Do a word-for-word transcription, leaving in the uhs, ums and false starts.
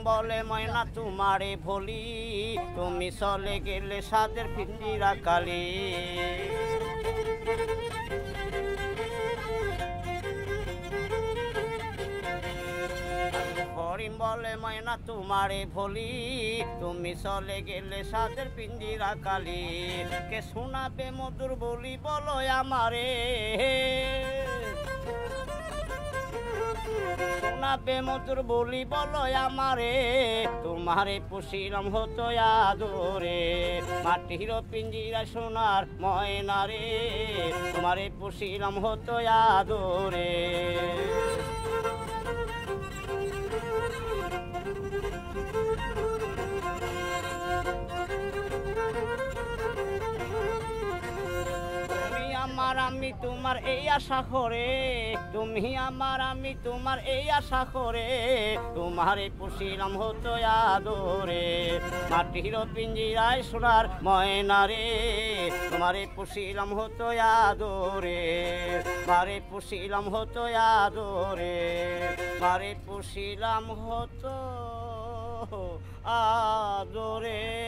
বলে ময়না তোমারে ভুলি, তুমি চলে গেলে সাদের পিঞ্জিরা কালি। হরিণ বলে ময়না তোমারে ভুলি, তুমি চলে গেলে সাদের পিঞ্জিরা কালি। কে শোনাবে মধুর বলি বলো আমারে, শোনাবে মধুর বলি বলো আমারে। তোমারে পুষিলাম হতো আদরে, মাটির পিঞ্জিরা সোনার ময়না রে। তোমারে পুষিলাম হতো আদরে। আমার আমি তোমার এই আশা করে, তুমি আমার আমি তোমার এই আশা করে। তোমারে পুষিলাম হতো আদরে, মাটির পিঞ্জিরায় সোনার ময়না রে। তোমারে পুষিলাম হতো আদরে, মারে পুষিলাম হতো আদরে, মারে পুষিলাম হতো আদরে।